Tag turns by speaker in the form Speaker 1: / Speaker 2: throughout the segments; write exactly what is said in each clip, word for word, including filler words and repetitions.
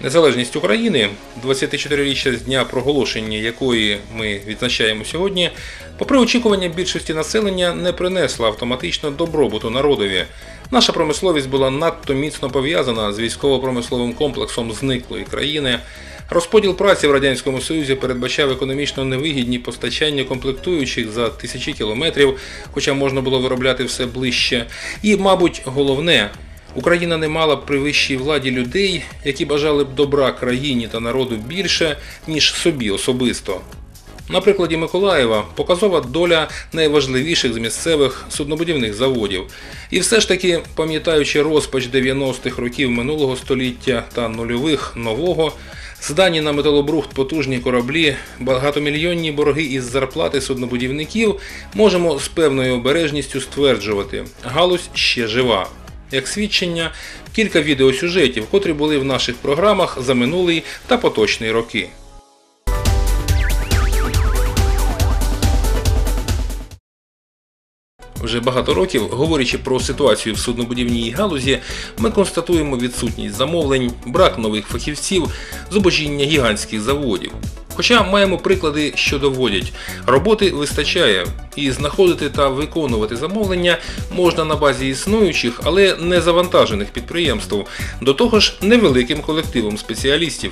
Speaker 1: Незалежність України, двадцятичотириріччя з дня проголошення якої ми відзначаємо сьогодні, попри очікування більшості населення, не принесла автоматично добробуту народові. Наша промисловість була надто міцно пов'язана з військово-промисловим комплексом зниклої країни. Розподіл праці в Радянському Союзі передбачав економічно невигідні постачання комплектуючих за тисячі кілометрів, хоча можна було виробляти все ближче. І, мабуть, головне – Україна не мала при вищій владі людей, які бажали б добра країні та народу більше, ніж собі особисто. На прикладі Миколаєва показова доля найважливіших з місцевих суднобудівних заводів. І все ж таки, пам'ятаючи розпач дев'яностих років минулого століття та нульових нового, здані на металобрухт потужні кораблі, багатомільйонні борги із зарплати суднобудівників, можемо з певною обережністю стверджувати – галузь ще жива. Як свідчення, кілька відеосюжетів, котрі були в наших програмах за минулий та поточний роки. Вже багато років, говорячи про ситуацію в суднобудівній галузі, ми констатуємо відсутність замовлень, брак нових фахівців, зубожіння гігантських заводів. Хоча маємо приклади, що доводять – роботи вистачає, і знаходити та виконувати замовлення можна на базі існуючих, але не завантажених підприємств, до того ж невеликим колективом спеціалістів.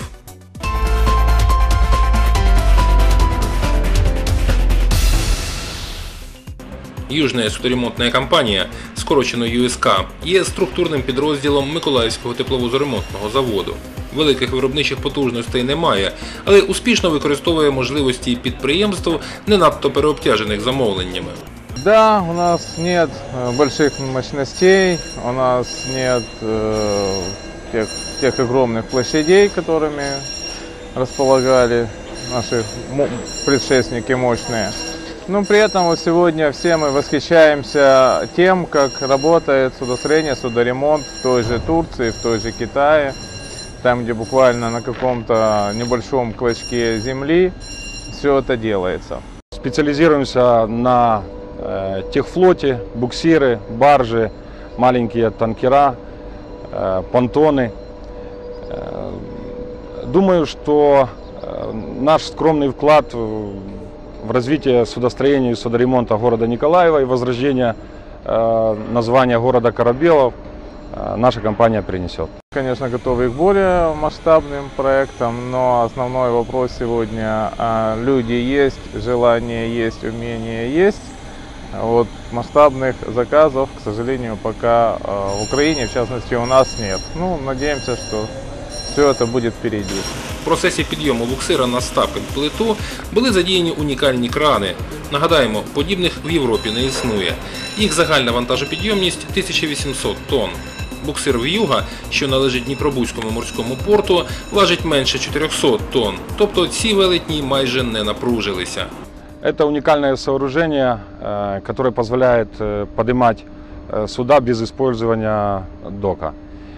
Speaker 1: Южная судоремонтная компанія, скорочено ю ес ка, є структурним підрозділом Миколаївського тепловозоремонтного заводу. Великих виробничих потужностей немає, але успішно використовує можливості підприємств, не надто переобтяжених замовленнями.
Speaker 2: Да, у нас нет больших мощностей, у нас нет э, тех, тех огромных площадей, которыми располагали наши предшественники мощные. Но при этом вот сегодня все мы восхищаемся тем, как работает судостроение, судоремонт в той же Турции, в той же Китае, там, где буквально на каком-то небольшом клочке земли все это делается.
Speaker 3: Специализируемся на э, техфлоте, буксиры, баржи, маленькие танкера, э, понтоны. Э, думаю, что э, наш скромный вклад в развитие судостроения и судоремонта города Николаева и возрождения э, названия города Корабелов э, наша компания принесет.
Speaker 2: Конечно, готовы к более масштабным проектам, но основной вопрос сегодня – люди есть, желание есть, умение есть. Вот масштабных заказов, к сожалению, пока в Украине, в частности, у нас нет. Ну, надеемся, что все это будет впереди.
Speaker 1: В процесі підйому буксира на стапель плиту були задіяні унікальні крани. Нагадаємо, подібних в Європі не існує. Їх загальна вантажопідйомність – тисяча вісімсот тонн. Буксир «В'юга», що належить Дніпробузькому морському порту, важить менше чотирьохсот тонн, тобто ці велетні майже не напружилися.
Speaker 3: Это уникальное сооружение, которое позволяет поднимать суда без использования дока.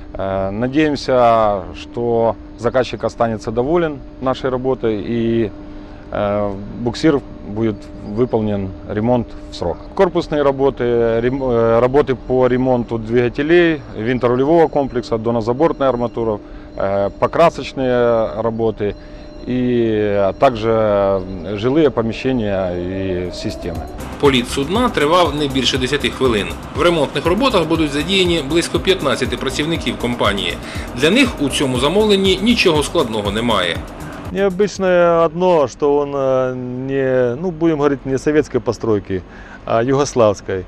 Speaker 3: Надеемся, что заказчик останется доволен нашей работой и буксир будет выполнен ремонт в срок. Корпусные работы, работы по ремонту двигателей, винторулевого комплекса, донозабортная арматура, покрасочные работы и также жилые помещения и системы.
Speaker 1: Політ судна тривав не більше десяти хвилин. В ремонтних роботах будуть задіяні близько п'ятнадцяти працівників компанії. Для них у цьому замовленні нічого складного немає.
Speaker 4: Необычное одно, что он не, ну, будем говорить, не советской постройки, а югославской.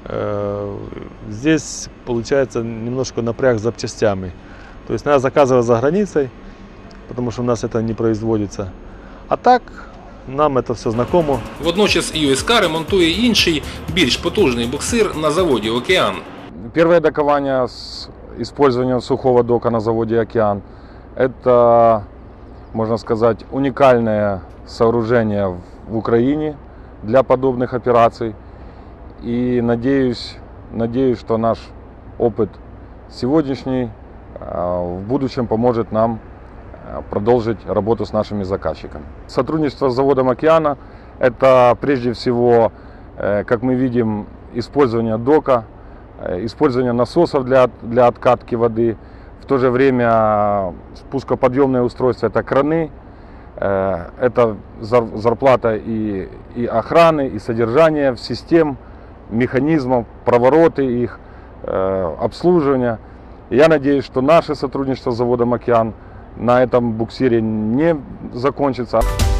Speaker 4: Здесь получается немножко напряг с запчастями. То есть надо заказывать за границей, потому что у нас это не производится. А так нам это все знакомо.
Speaker 1: Водночас ю ес ка ремонтує інший, більш потужний буксир на заводі «Океан».
Speaker 3: Первое докование с использованием сухого дока на заводе «Океан» – это, можно сказать, уникальное сооружение в Украине для подобных операций. И надеюсь, надеюсь, что наш опыт сегодняшний в будущем поможет нам продолжить работу с нашими заказчиками. Сотрудничество с заводом «Океана» – это прежде всего, как мы видим, использование дока, использование насосов для, для откатки воды. В то же время спускоподъемные устройства – это краны, это зарплата и, и охраны, и содержания систем, механизмов, провороты их, обслуживания. Я надеюсь, что наше сотрудничество с заводом «Океан» на этом буксире не закончится.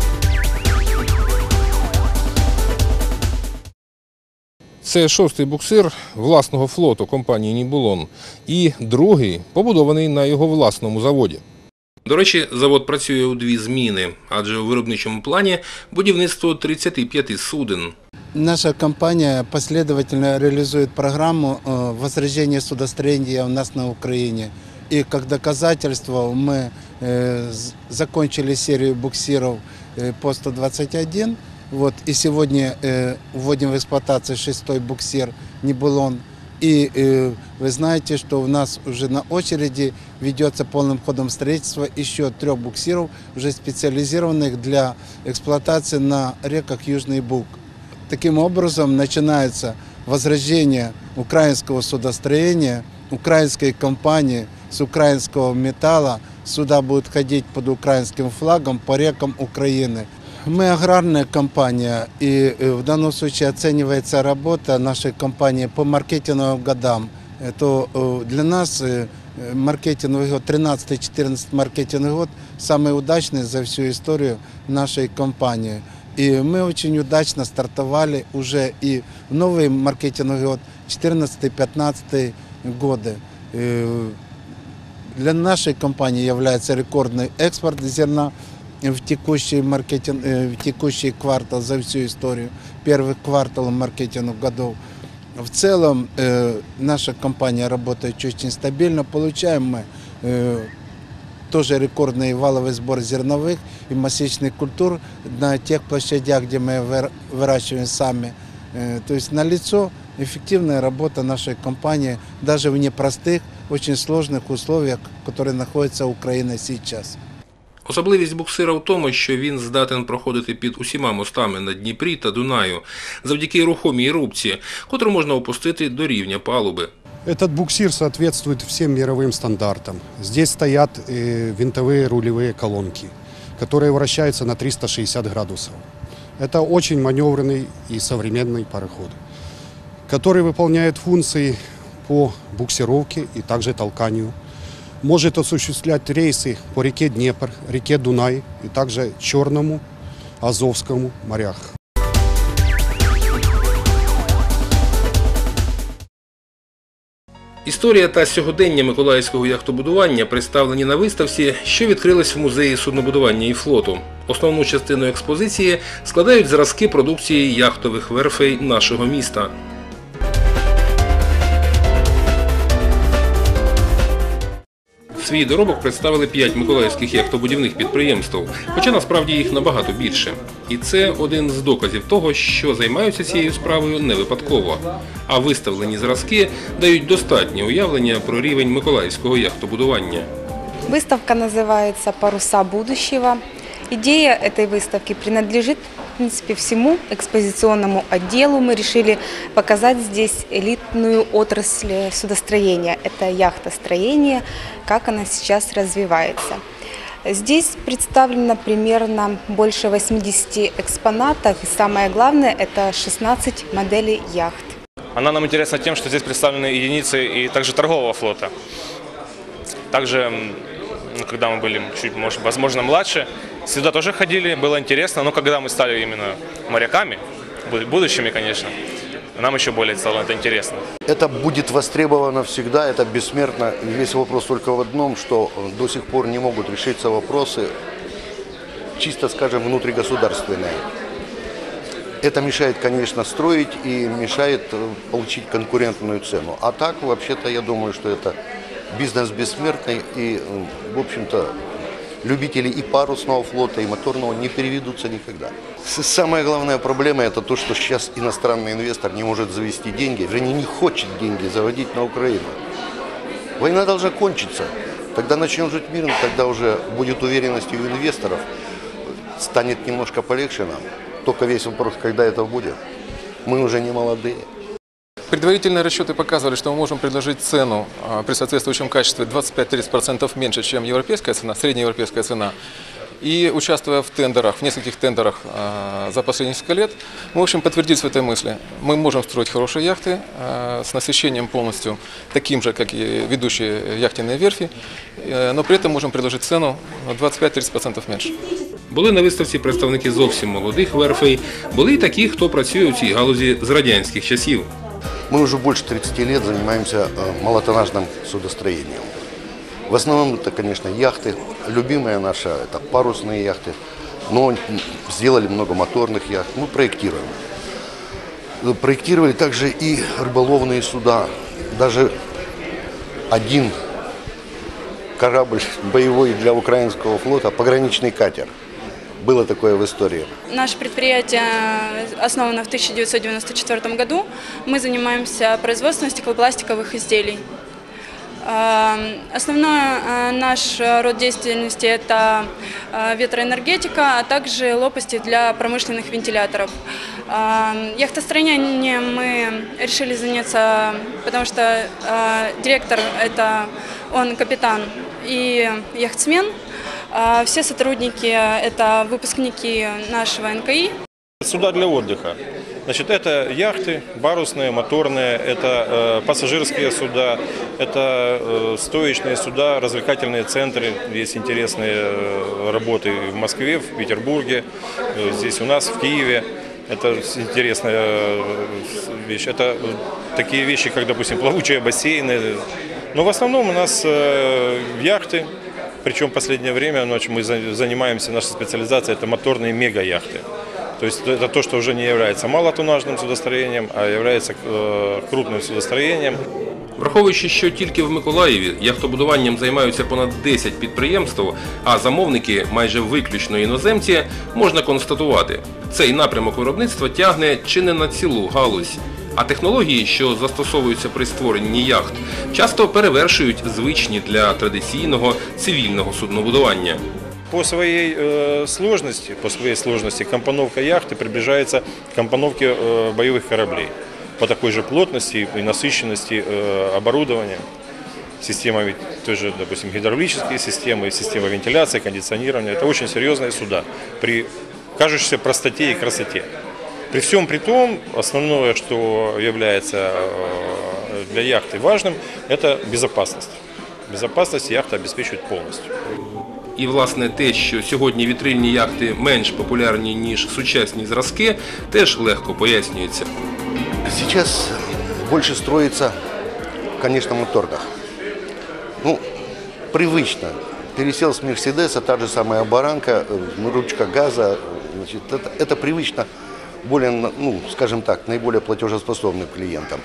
Speaker 1: Це шостий буксир власного флоту компанії «Нібулон» і другий, побудований на його власному заводі. До речі, завод працює у дві зміни, адже у виробничому плані будівництво тридцяти п'яти суден.
Speaker 5: Наша компания последовательно реализует программу возрождения судостроения у нас на Украине. И как доказательство мы закончили серию буксиров по сто двадцать один. Вот, и сегодня вводим в эксплуатацию шестой буксир «Нибулон». И э, вы знаете, что у нас уже на очереди ведется полным ходом строительство еще трех буксиров, уже специализированных для эксплуатации на реках Южный Буг. Таким образом начинается возрождение украинского судостроения, украинской компании с украинского металла. Суда будут ходить под украинским флагом по рекам Украины. Мы аграрная компания, и в данном случае оценивается работа нашей компании по маркетинговым годам. Это для нас маркетинговый год, тринадцатый-четырнадцатый маркетинговый год, самый удачный за всю историю нашей компании. И мы очень удачно стартовали уже и в новый маркетинговый год, четырнадцатый-пятнадцатый годы. Для нашей компании является рекордный экспорт зерна в текущий, маркетинг, в текущий квартал за всю историю, первый квартал маркетинговых годов. В целом э, наша компания работает очень стабильно, получаем мы э, тоже рекордный валовый сбор зерновых и масличных культур на тех площадях, где мы выращиваем сами. Э, то есть налицо эффективная работа нашей компании даже в непростых, очень сложных условиях, которые находятся Украина сейчас.
Speaker 1: Особливість буксира в тому, що він здатен проходити під усіма мостами на Дніпрі та Дунаю завдяки рухомій рубці, котру можна опустити до рівня палуби.
Speaker 6: Этот буксир соответствует всем мировым стандартам. Здесь стоят винтовые рулевые колонки, которые вращаются на триста шестьдесят градусов. Это очень маневренный и современный пароход, который выполняет функции по буксировке и также толканию. Может осуществлять рейсы по реке Днепр, реке Дунай и также Черному, Азовскому морях.
Speaker 1: Історія та сьогодення миколаївського яхтобудування представлені на виставці, що відкрилась в музеї суднобудування і флоту. Основну частину експозиції складають зразки продукції яхтових верфей нашого міста. Свій доробок представили п'ять миколаївських яхтобудівних підприємств, хоча насправді їх набагато більше. І це один з доказів того, що займаються цією справою не випадково. А виставлені зразки дають достатнє уявлення про рівень миколаївського яхтобудування.
Speaker 7: Выставка называется «Паруса будущего». Идея этой выставки принадлежит, в принципе, всему экспозиционному отделу. Мы решили показать здесь элитную отрасль судостроения. Это яхтостроение, как она сейчас развивается. Здесь представлено примерно больше восьмидесяти экспонатов. И самое главное – это шестнадцать моделей яхт.
Speaker 8: Она нам интересна тем, что здесь представлены единицы и также торгового флота. Также, когда мы были чуть, может, возможно, младше, сюда тоже ходили, было интересно, но когда мы стали именно моряками, будущими, конечно, нам еще более стало это интересно.
Speaker 9: Это будет востребовано всегда, это бессмертно. Весь вопрос только в одном, что до сих пор не могут решиться вопросы, чисто, скажем, внутригосударственные. Это мешает, конечно, строить и мешает получить конкурентную цену. А так, вообще-то, я думаю, что это бизнес бессмертный и, в общем-то, любители и парусного флота, и моторного не переведутся никогда. Самая главная проблема – это то, что сейчас иностранный инвестор не может завести деньги, вернее, не хочет деньги заводить на Украину. Война должна кончиться. Тогда начнем жить мирно, тогда уже будет уверенность у инвесторов, станет немножко полегче нам. Только весь вопрос, когда это будет. Мы уже не молодые.
Speaker 10: Предварительные расчеты показывали, что мы можем предложить цену при соответствующем качестве двадцать пять — тридцать процентов меньше, чем европейская цена, среднеевропейская цена. И участвуя в тендерах, в нескольких тендерах за последние несколько лет, мы, в общем, подтвердились в этой мысли. Мы можем строить хорошие яхты с насыщением полностью таким же, как и ведущие яхтенные верфи, но при этом можем предложить цену на двадцять пять — тридцать процентов меньше.
Speaker 1: Були на виставці представники зовсім молодих верфей, були й такі, хто працює у цій галузі з радянських часів.
Speaker 9: Мы уже больше тридцати лет занимаемся малотоннажным судостроением. В основном это, конечно, яхты. Любимая наша – это парусные яхты. Но сделали много моторных яхт. Мы проектируем. Проектировали также и рыболовные суда. Даже один корабль боевой для украинского флота, пограничный катер. Было такое в истории.
Speaker 11: Наше предприятие основано в тысяча девятьсот девяносто четвёртом году. Мы занимаемся производством стеклопластиковых изделий. Основной наш род деятельности – это ветроэнергетика, а также лопасти для промышленных вентиляторов. Яхтостроением мы решили заняться, потому что директор – это он капитан и яхтсмен. Все сотрудники – это выпускники нашего эн ка и.
Speaker 12: Суда для отдыха. Значит, это яхты, парусные, моторные, это э, пассажирские суда, это э, стоечные суда, развлекательные центры. Есть интересные э, работы в Москве, в Петербурге, э, здесь у нас, в Киеве. Это интересная вещь. Это такие вещи, как, допустим, плавучие бассейны. Но в основном у нас э, яхты. Причем в последнее время мы занимаемся, наша специализация – это моторные мега-яхты. То есть это то, что уже не является малотоннажным судостроением, а является крупним судостроєнням.
Speaker 1: Враховуючи, що тільки в Миколаєві яхтобудуванням займаються понад десять підприємств, а замовники майже виключно іноземці, можна констатувати, цей напрямок виробництва тягне чи не на цілу галузь. А технології, що застосовуються при створенні яхт, часто перевершують звичні для традиційного цивільного суднобудування.
Speaker 12: По своей э, сложности, по своей сложности компоновка яхты приближается к компоновке э, боевых кораблей. По такой же плотности и насыщенности э, оборудования. Система, ведь тоже, допустим, гидравлические системы, система вентиляции, кондиционирования. Это очень серьезные суда при кажущейся простоте и красоте. При всем при том, основное, что является для яхты важным, это безопасность. Безопасность яхта обеспечивает полностью.
Speaker 1: І, власне, те, що сьогодні вітрильні яхти менш популярні, ніж сучасні зразки, теж легко пояснюється.
Speaker 9: Сейчас больше строится, конечно, моторных. Ну, привычно. Пересел с Мерседеса, та же самая баранка, ручка газа. Значит, это, это привычно более, ну, скажем так, наиболее платежеспособным клиентам.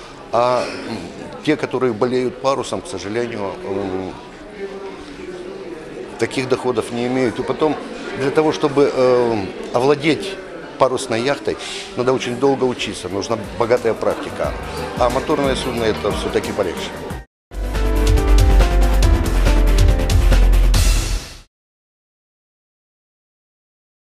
Speaker 9: А те, которые болеют парусом, к сожалению, таких доходов не имеют. И потом, для того, чтобы э, овладеть парусной яхтой, надо очень долго учиться, нужна богатая практика. А моторное судно – это все-таки полегче.